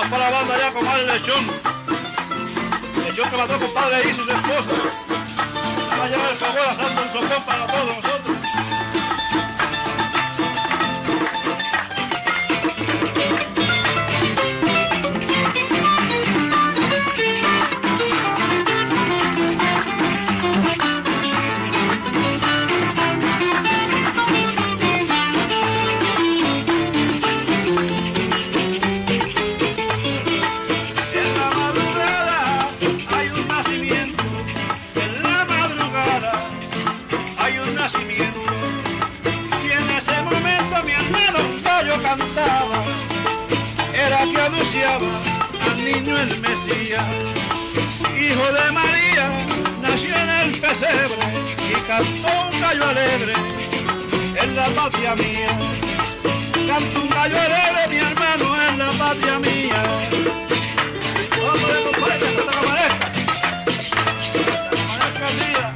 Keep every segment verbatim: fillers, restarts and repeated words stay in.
para la banda ya con el lechón. Lechón que mató compadre y su esposa. Se va a llevar el favor asando un sopón para todos nosotros. Cantaba, era que anunciaba al niño el Mesías, hijo de María, nació en el pesebre y cantó un gallo alegre en la patria mía. Cantó un gallo alegre, mi hermano, en la patria mía. Vamos a ver, compadre, que te amanezca. Que te amanezca el día.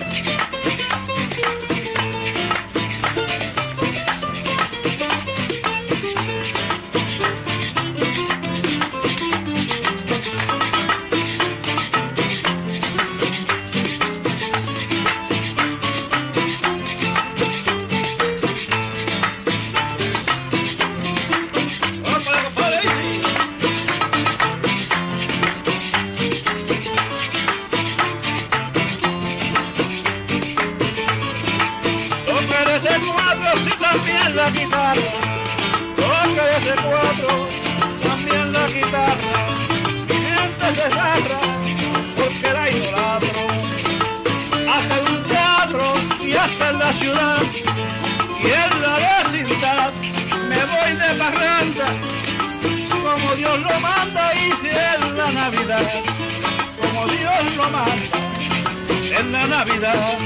La guitarra, toca ese cuatro, también la guitarra, mi gente se zarra, porque la idolatro, hasta en un teatro y hasta en la ciudad, y en la vecindad, me voy de parranda, como Dios lo manda, y si es la Navidad, como Dios lo manda, en la Navidad.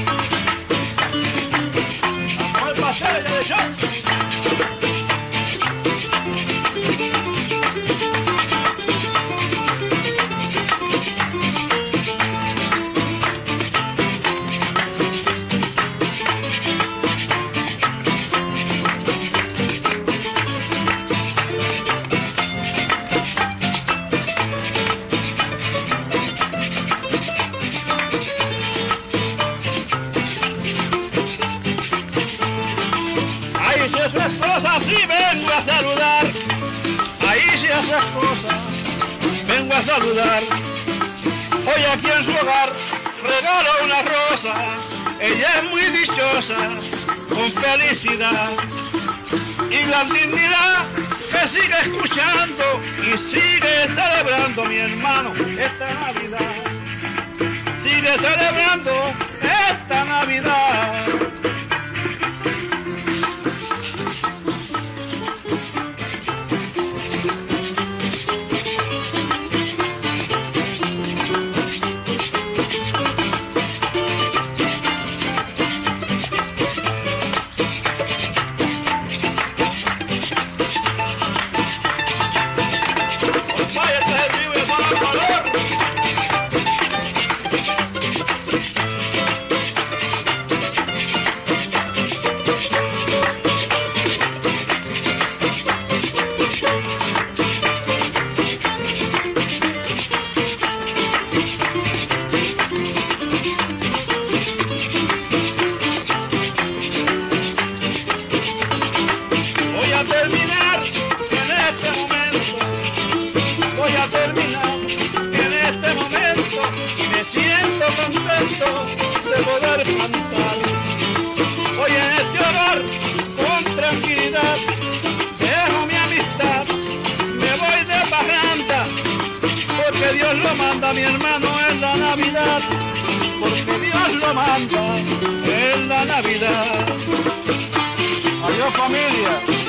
Vamos al paseo de show. Esas cosas sí vengo a saludar, ahí sí esas cosas vengo a saludar. Hoy aquí en su hogar regalo una rosa, ella es muy dichosa, con felicidad y la dignidad que sigue escuchando y sigue celebrando mi hermano esta Navidad. Sigue celebrando esta Navidad. De poder cantar hoy en este hogar con tranquilidad, dejo mi amistad, me voy de parranda, porque Dios lo manda, mi hermano, en la Navidad, porque Dios lo manda en la Navidad. Adiós, familia.